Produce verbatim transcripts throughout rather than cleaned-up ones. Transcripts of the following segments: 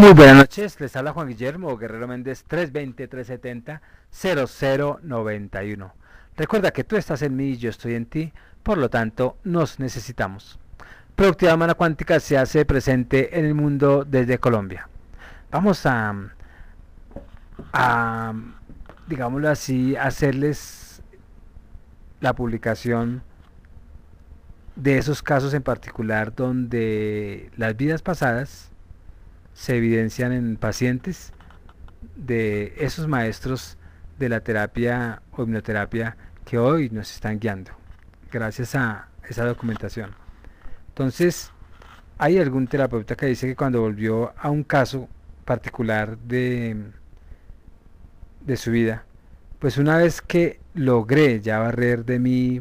Muy buenas noches, les habla Juan Guillermo Guerrero Méndez, tres dos cero, tres siete cero, cero cero nueve uno. Recuerda que tú estás en mí y yo estoy en ti, por lo tanto nos necesitamos. Productividad Humana Cuántica se hace presente en el mundo desde Colombia. Vamos a, a digámoslo así, hacerles la publicación de esos casos en particular donde las vidas pasadas se evidencian en pacientes de esos maestros de la terapia o hipnoterapia que hoy nos están guiando gracias a esa documentación. Entonces, hay algún terapeuta que dice que cuando volvió a un caso particular de, de su vida, pues una vez que logré ya barrer de mi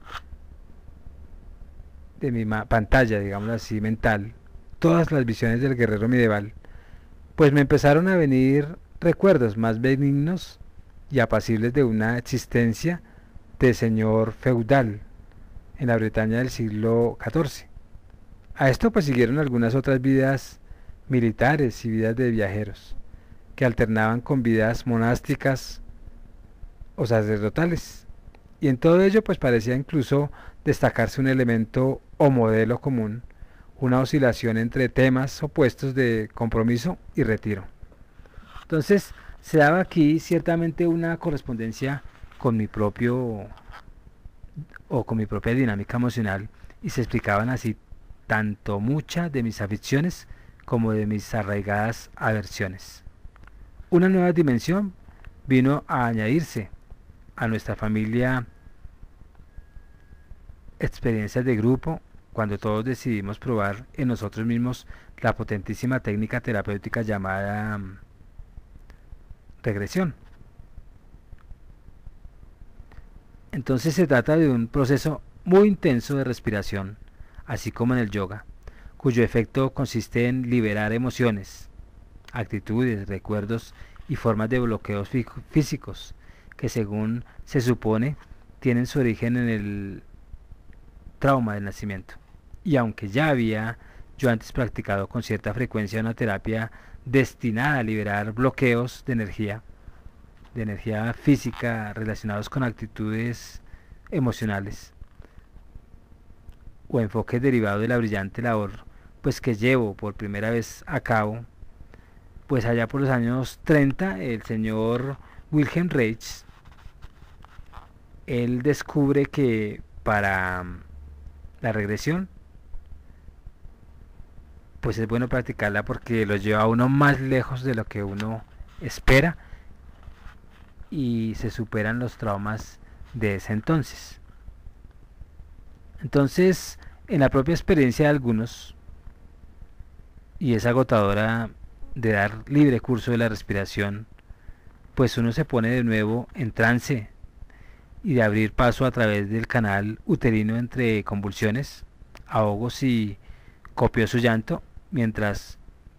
de mi pantalla, digámoslo así, mental, todas las visiones del guerrero medieval, pues me empezaron a venir recuerdos más benignos y apacibles de una existencia de señor feudal en la Bretaña del siglo catorce. A esto pues siguieron algunas otras vidas militares y vidas de viajeros, que alternaban con vidas monásticas o sacerdotales. Y en todo ello pues parecía incluso destacarse un elemento o modelo común, una oscilación entre temas opuestos de compromiso y retiro. Entonces se daba aquí ciertamente una correspondencia con mi propio o con mi propia dinámica emocional, y se explicaban así tanto muchas de mis aficiones como de mis arraigadas aversiones. Una nueva dimensión vino a añadirse a nuestra familia, experiencias de grupo, cuando todos decidimos probar en nosotros mismos la potentísima técnica terapéutica llamada um, regresión. Entonces se trata de un proceso muy intenso de respiración, así como en el yoga, cuyo efecto consiste en liberar emociones, actitudes, recuerdos y formas de bloqueos físicos que, según se supone, tienen su origen en el trauma del nacimiento. Y aunque ya había yo antes practicado con cierta frecuencia una terapia destinada a liberar bloqueos de energía, de energía física relacionados con actitudes emocionales o enfoques derivados de la brillante labor pues que llevo por primera vez a cabo, pues allá por los años treinta, el señor Wilhelm Reich, él descubre que para la regresión pues es bueno practicarla porque lo lleva a uno más lejos de lo que uno espera y se superan los traumas de ese entonces. Entonces, en la propia experiencia de algunos, y es agotadora de dar libre curso de la respiración, pues uno se pone de nuevo en trance y de abrir paso a través del canal uterino entre convulsiones, ahogos y copioso llanto, mientras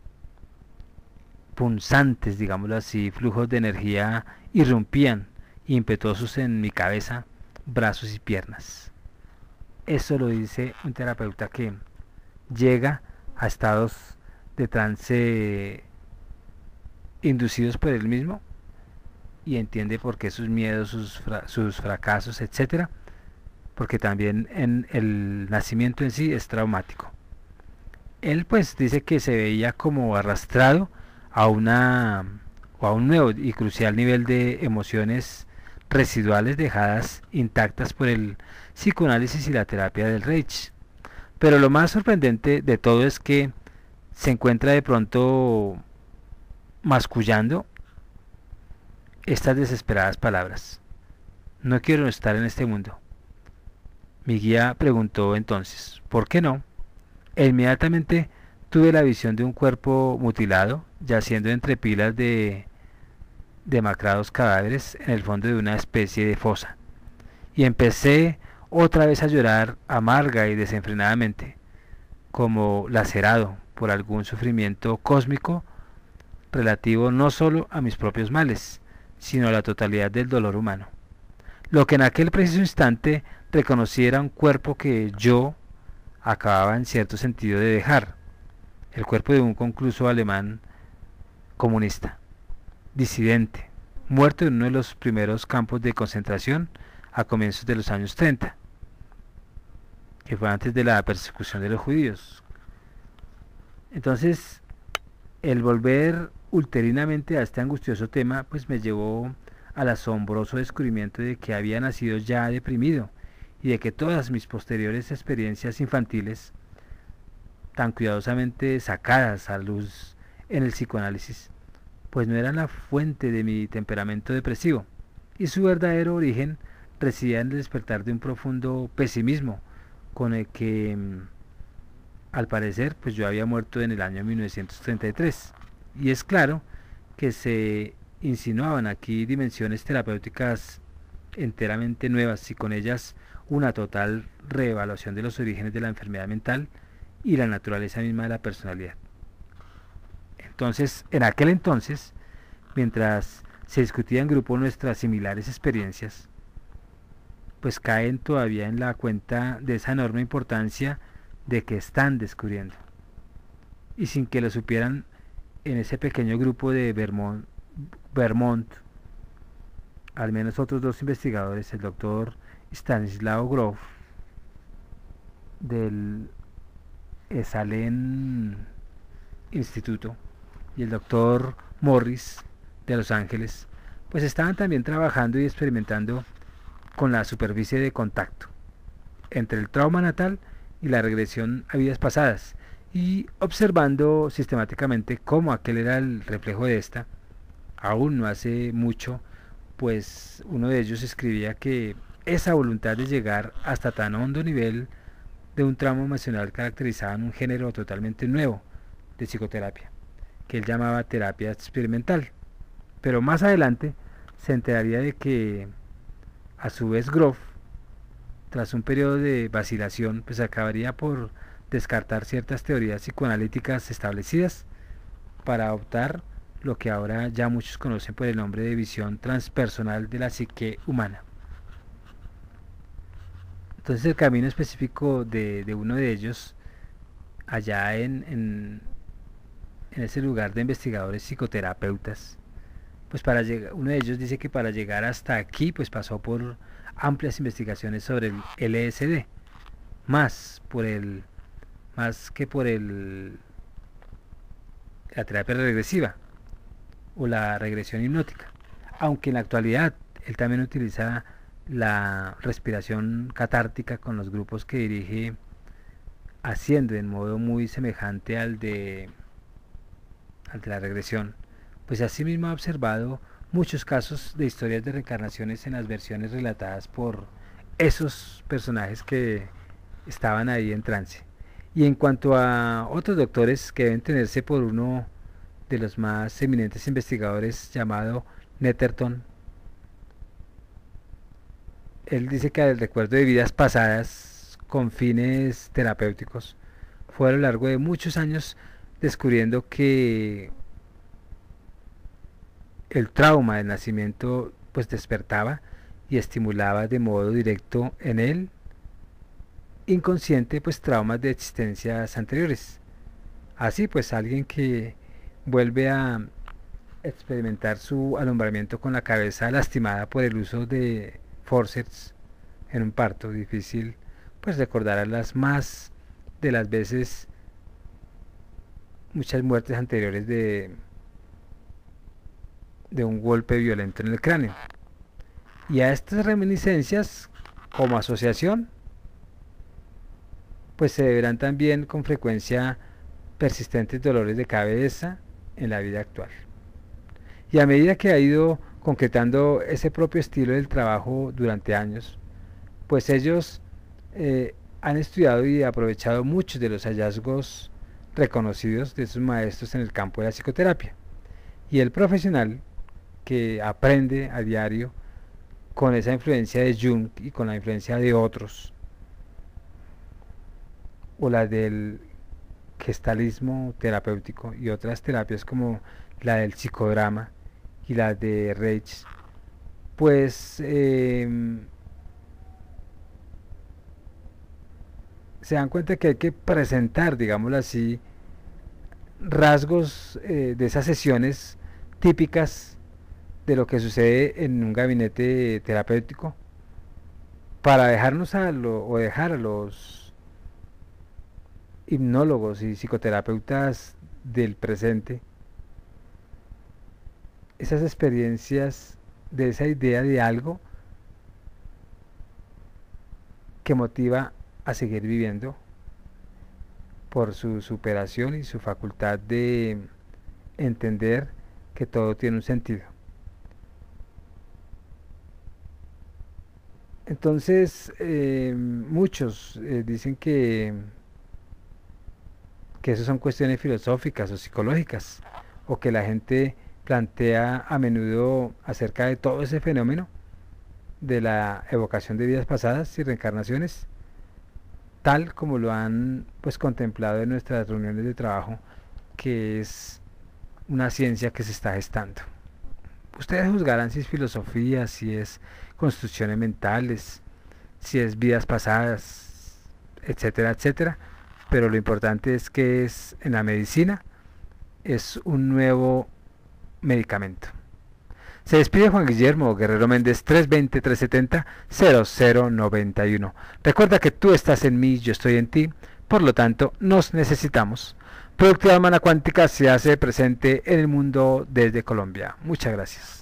punzantes, digámoslo así, flujos de energía irrumpían impetuosos en mi cabeza, brazos y piernas. Eso lo dice un terapeuta que llega a estados de trance inducidos por él mismo y entiende por qué sus miedos, sus, fra sus fracasos, etcétera, porque también en el nacimiento en sí es traumático. Él pues dice que se veía como arrastrado a una o a un nuevo y crucial nivel de emociones residuales dejadas intactas por el psicoanálisis y la terapia del Reich. Pero lo más sorprendente de todo es que se encuentra de pronto mascullando estas desesperadas palabras: no quiero estar en este mundo. Mi guía preguntó entonces, ¿por qué no? E inmediatamente tuve la visión de un cuerpo mutilado, yaciendo entre pilas de demacrados cadáveres en el fondo de una especie de fosa. Y empecé otra vez a llorar amarga y desenfrenadamente, como lacerado por algún sufrimiento cósmico relativo no solo a mis propios males, sino a la totalidad del dolor humano. Lo que en aquel preciso instante reconocí era un cuerpo que yo acababa en cierto sentido de dejar, el cuerpo de un concluso alemán comunista, disidente, muerto en uno de los primeros campos de concentración a comienzos de los años treinta, que fue antes de la persecución de los judíos. Entonces, el volver ulterinamente a este angustioso tema, pues me llevó al asombroso descubrimiento de que había nacido ya deprimido y de que todas mis posteriores experiencias infantiles, tan cuidadosamente sacadas a luz en el psicoanálisis, pues no eran la fuente de mi temperamento depresivo, y su verdadero origen residía en el despertar de un profundo pesimismo con el que, al parecer, pues yo había muerto en el año mil novecientos treinta y tres. Y es claro que se insinuaban aquí dimensiones terapéuticas enteramente nuevas y con ellas una total reevaluación de los orígenes de la enfermedad mental y la naturaleza misma de la personalidad. Entonces, en aquel entonces, mientras se discutía en grupo nuestras similares experiencias, pues caen todavía en la cuenta de esa enorme importancia de que están descubriendo. Y sin que lo supieran, en ese pequeño grupo de Vermont, Vermont al menos otros dos investigadores, el doctor Stanislaw Grof del Esalen Instituto y el doctor Morris de Los Ángeles, pues estaban también trabajando y experimentando con la superficie de contacto entre el trauma natal y la regresión a vidas pasadas, y observando sistemáticamente cómo aquel era el reflejo de esta. Aún no hace mucho, pues uno de ellos escribía que esa voluntad de llegar hasta tan hondo nivel de un trauma emocional caracterizaban un género totalmente nuevo de psicoterapia, que él llamaba terapia experimental. Pero más adelante se enteraría de que, a su vez, Grof, tras un periodo de vacilación, pues acabaría por descartar ciertas teorías psicoanalíticas establecidas para optar lo que ahora ya muchos conocen por el nombre de visión transpersonal de la psique humana. Entonces el camino específico de, de uno de ellos, allá en, en, en ese lugar de investigadores psicoterapeutas, pues para llegar, uno de ellos dice que para llegar hasta aquí, pues pasó por amplias investigaciones sobre el L S D, más por el más que por el la terapia regresiva o la regresión hipnótica, aunque en la actualidad él también utiliza la respiración catártica con los grupos que dirige, haciendo en modo muy semejante al de al de la regresión. Pues asimismo ha observado muchos casos de historias de reencarnaciones en las versiones relatadas por esos personajes que estaban ahí en trance. Y en cuanto a otros doctores que deben tenerse por uno de los más eminentes investigadores llamado Netterton, él dice que el recuerdo de vidas pasadas con fines terapéuticos fue a lo largo de muchos años descubriendo que el trauma del nacimiento pues despertaba y estimulaba de modo directo en él inconsciente pues traumas de existencias anteriores. Así pues alguien que vuelve a experimentar su alumbramiento con la cabeza lastimada por el uso de forceps en un parto difícil, pues recordará las más de las veces muchas muertes anteriores de de un golpe violento en el cráneo. Y a estas reminiscencias, como asociación, pues se deberán también con frecuencia persistentes dolores de cabeza en la vida actual. Y a medida que ha ido concretando ese propio estilo del trabajo durante años, pues ellos eh, han estudiado y aprovechado muchos de los hallazgos reconocidos de sus maestros en el campo de la psicoterapia. Y el profesional que aprende a diario con esa influencia de Jung y con la influencia de otros, o la del gestalismo terapéutico y otras terapias como la del psicodrama y la de Reich, pues eh, se dan cuenta que hay que presentar, digámoslo así, rasgos eh, de esas sesiones típicas de lo que sucede en un gabinete terapéutico para dejarnos a lo, o dejar a los hipnólogos y psicoterapeutas del presente esas experiencias de esa idea de algo que motiva a seguir viviendo por su superación y su facultad de entender que todo tiene un sentido. Entonces, eh, muchos eh, dicen que, que eso son cuestiones filosóficas o psicológicas, o que la gente plantea a menudo acerca de todo ese fenómeno de la evocación de vidas pasadas y reencarnaciones, tal como lo han pues contemplado en nuestras reuniones de trabajo, que es una ciencia que se está gestando. Ustedes juzgarán si es filosofía, si es construcciones mentales, si es vidas pasadas, etcétera, etcétera, pero lo importante es que es en la medicina, es un nuevo medicamento. Se despide Juan Guillermo Guerrero Méndez, tres dos cero, tres siete cero, cero cero nueve uno. Recuerda que tú estás en mí, yo estoy en ti, por lo tanto nos necesitamos. Productividad Humana Cuántica se hace presente en el mundo desde Colombia. Muchas gracias.